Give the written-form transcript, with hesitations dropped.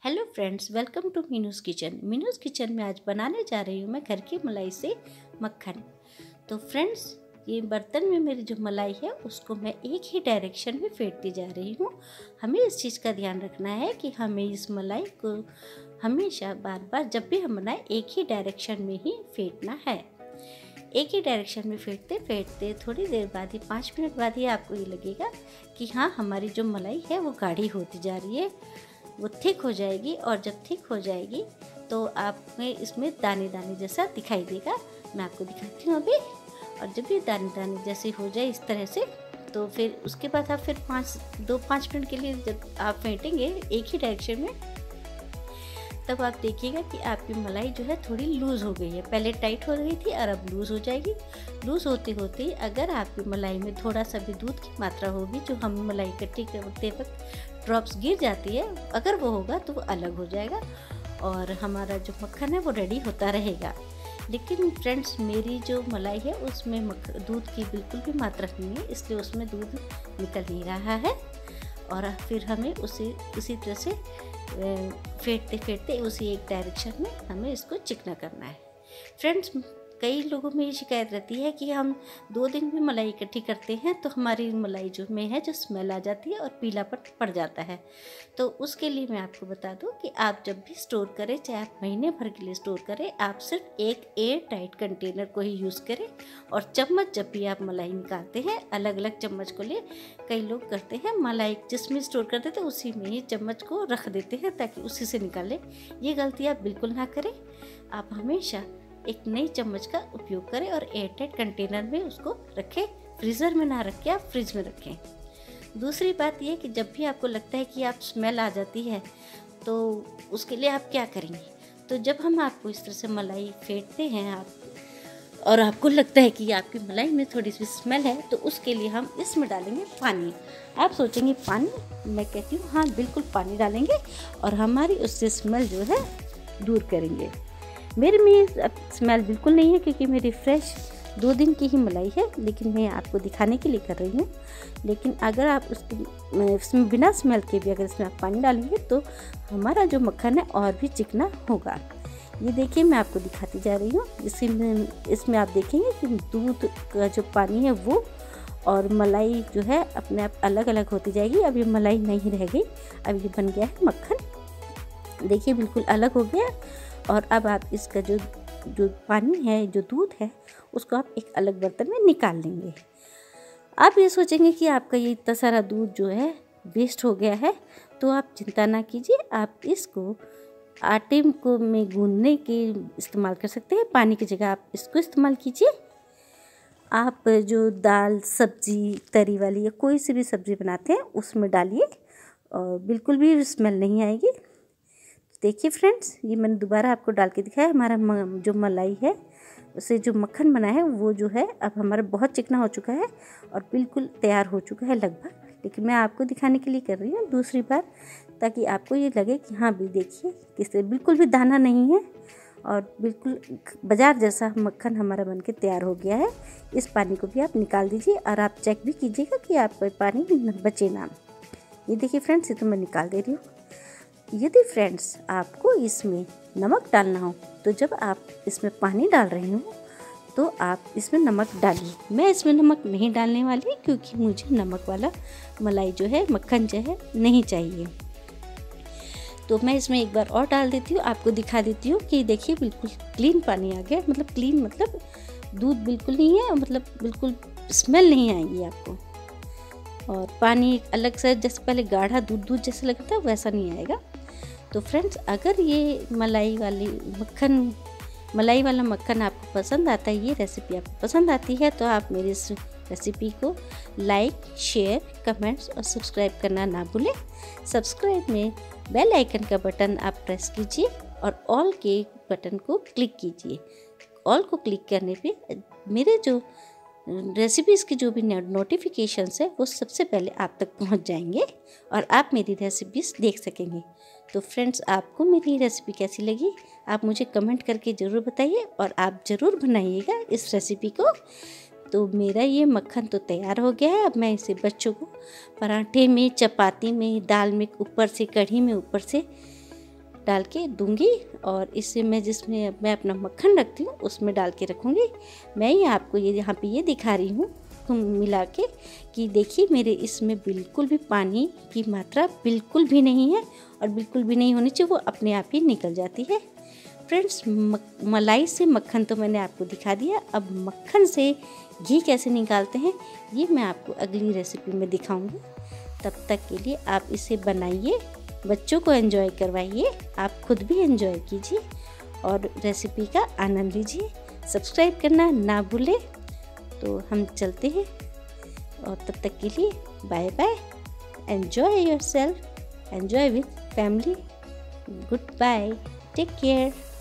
Hello friends, welcome to Meenu's kitchen. Meenu's kitchen में आज बनाने जा रही हूँ मैं घर की मलाई से मक्खन। तो फ्रेंड्स, ये बर्तन में मेरी जो मलाई है उसको मैं एक ही डायरेक्शन में फेंटती जा रही हूँ। हमें इस चीज़ का ध्यान रखना है कि हमें इस मलाई को हमेशा बार बार जब भी हम बनाएं एक ही डायरेक्शन में ही फेंटना है। एक ही डायरेक्शन में फेंटते फेंटते थोड़ी देर बाद ही 5 मिनट बाद ही आपको ये लगेगा कि हाँ, हमारी जो मलाई है वो गाढ़ी होती जा रही है, वो थिक हो जाएगी। और जब थिक हो जाएगी तो आप में इसमें दाने दाने जैसा दिखाई देगा। मैं आपको दिखाती हूँ अभी। और जब ये दाने दाने जैसे हो जाए इस तरह से, तो फिर उसके बाद आप फिर 5 मिनट के लिए जब आप फेंटेंगे एक ही डायरेक्शन में, तब आप देखिएगा कि आपकी मलाई जो है थोड़ी लूज़ हो गई है। पहले टाइट हो रही थी और अब लूज़ हो जाएगी। लूज़ होते होते ही अगर आपकी मलाई में थोड़ा सा भी दूध की मात्रा होगी, जो हम मलाई इकट्ठी करते वक्त ड्रॉप्स गिर जाती है, अगर वो होगा तो वो अलग हो जाएगा और हमारा जो मक्खन है वो रेडी होता रहेगा। लेकिन फ्रेंड्स, मेरी जो मलाई है उसमें दूध की बिल्कुल भी मात्रा नहीं है, इसलिए उसमें दूध निकल नहीं रहा है। और फिर हमें उसी तरह से फेंटते फेंटते उसी एक डायरेक्शन में हमें इसको चिकना करना है। फ्रेंड्स, कई लोगों में ये शिकायत रहती है कि हम 2 दिन में मलाई इकट्ठी करते हैं तो हमारी मलाई जो में है जो स्मेल आ जाती है और पीलापन पड़ जाता है। तो उसके लिए मैं आपको बता दूं कि आप जब भी स्टोर करें, चाहे आप महीने भर के लिए स्टोर करें, आप सिर्फ एक एयर टाइट कंटेनर को ही यूज़ करें। और चम्मच जब भी आप मलाई निकालते हैं, अलग अलग चम्मच को ले। कई लोग करते हैं मलाई जिसमें स्टोर करते थे उसी में ही चम्मच को रख देते हैं ताकि उसी से निकालें। ये गलती आप बिल्कुल ना करें। आप हमेशा एक नई चम्मच का उपयोग करें और एयरटाइट कंटेनर में उसको रखें। फ्रीज़र में ना रख के आप फ्रिज में रखें। दूसरी बात यह कि जब भी आपको लगता है कि आप स्मेल आ जाती है, तो उसके लिए आप क्या करेंगे? तो जब हम आपको इस तरह से मलाई फेंटते हैं और आपको लगता है कि आपकी मलाई में थोड़ी सी स्मेल है, तो उसके लिए हम इसमें डालेंगे पानी। आप सोचेंगे पानी? मैं कहती हूँ हाँ, बिल्कुल पानी डालेंगे और हमारी उससे स्मेल जो है दूर करेंगे। मेरे में स्मेल बिल्कुल नहीं है क्योंकि मेरी फ्रेश 2 दिन की ही मलाई है, लेकिन मैं आपको दिखाने के लिए कर रही हूँ। लेकिन अगर आप उसमें बिना स्मेल के भी अगर इसमें आप पानी डालेंगे तो हमारा जो मक्खन है और भी चिकना होगा। ये देखिए, मैं आपको दिखाती जा रही हूँ। इसमें आप देखेंगे कि दूध का जो पानी है वो और मलाई जो है अपने आप अलग अलग होती जाएगी। अब ये मलाई नहीं रह गई, अब ये बन गया है मक्खन। देखिए, बिल्कुल अलग हो गया। और अब आप इसका जो पानी है, जो दूध है, उसको आप एक अलग बर्तन में निकाल लेंगे। आप ये सोचेंगे कि आपका ये इतना सारा दूध जो है वेस्ट हो गया है, तो आप चिंता ना कीजिए। आप इसको आटे को में गूंदने के इस्तेमाल कर सकते हैं। पानी की जगह आप इसको इस्तेमाल कीजिए। आप जो दाल, सब्जी, तरी वाली या कोई सी भी सब्ज़ी बनाते हैं उसमें डालिए और बिल्कुल भी स्मेल नहीं आएगी। देखिए फ्रेंड्स, ये मैंने दोबारा आपको डाल के दिखाया। हमारा जो मलाई है उससे जो मक्खन बना है वो जो है अब हमारा बहुत चिकना हो चुका है और बिल्कुल तैयार हो चुका है लगभग। लेकिन मैं आपको दिखाने के लिए कर रही हूँ दूसरी बार, ताकि आपको ये लगे कि हाँ भी देखिए किससे बिल्कुल भी दाना नहीं है और बिल्कुल बाजार जैसा मक्खन हमारा बनके तैयार हो गया है। इस पानी को भी आप निकाल दीजिए और आप चेक भी कीजिएगा कि आपका पानी बचे ना। ये देखिए फ्रेंड्स, ये तो मैं निकाल दे रही हूँ। यदि फ्रेंड्स आपको इसमें नमक डालना हो तो जब आप इसमें पानी डाल रहे हो तो आप इसमें नमक डालिए। मैं इसमें नमक नहीं डालने वाली क्योंकि मुझे नमक वाला मलाई जो है, मक्खन जो है, नहीं चाहिए। तो मैं इसमें एक बार और डाल देती हूँ, आपको दिखा देती हूँ कि देखिए बिल्कुल क्लीन पानी आ गया। मतलब क्लीन मतलब दूध बिल्कुल नहीं है, मतलब बिल्कुल स्मेल नहीं आएगी आपको। और पानी एक अलग से, जैसे पहले गाढ़ा दूध जैसा लगता है वैसा नहीं आएगा। तो फ्रेंड्स, अगर ये मलाई वाला मक्खन आपको पसंद आता है, ये रेसिपी आपको पसंद आती है, तो आप मेरी इस रेसिपी को लाइक, शेयर, कमेंट्स और सब्सक्राइब करना ना भूलें। सब्सक्राइब में बेल आइकन का बटन आप प्रेस कीजिए और ऑल के बटन को क्लिक कीजिए। ऑल को क्लिक करने पे मेरे जो रेसिपीज़ की जो भी नोटिफिकेशंस है वो सबसे पहले आप तक पहुंच जाएंगे और आप मेरी रेसिपीज़ देख सकेंगे। तो फ्रेंड्स, आपको मेरी रेसिपी कैसी लगी आप मुझे कमेंट करके ज़रूर बताइए और आप ज़रूर बनाइएगा इस रेसिपी को। तो मेरा ये मक्खन तो तैयार हो गया है। अब मैं इसे बच्चों को पराठे में, चपाती में, दाल में ऊपर से, कढ़ी में ऊपर से डाल के दूंगी और इसे मैं जिसमें मैं अपना मक्खन रखती हूँ उसमें डाल के रखूँगी। मैं ही आपको ये यहाँ पे ये दिखा रही हूँ मिला के कि देखिए मेरे इसमें बिल्कुल भी पानी की मात्रा बिल्कुल भी नहीं है और बिल्कुल भी नहीं होनी चाहिए, वो अपने आप ही निकल जाती है। फ्रेंड्स, मलाई से मक्खन तो मैंने आपको दिखा दिया। अब मक्खन से घी कैसे निकालते हैं ये मैं आपको अगली रेसिपी में दिखाऊंगी। तब तक के लिए आप इसे बनाइए, बच्चों को एंजॉय करवाइए, आप खुद भी एंजॉय कीजिए और रेसिपी का आनंद लीजिए। सब्सक्राइब करना ना भूलें। तो हम चलते हैं और तब तक के लिए bye bye. Enjoy yourself, enjoy with family. Good bye, take care.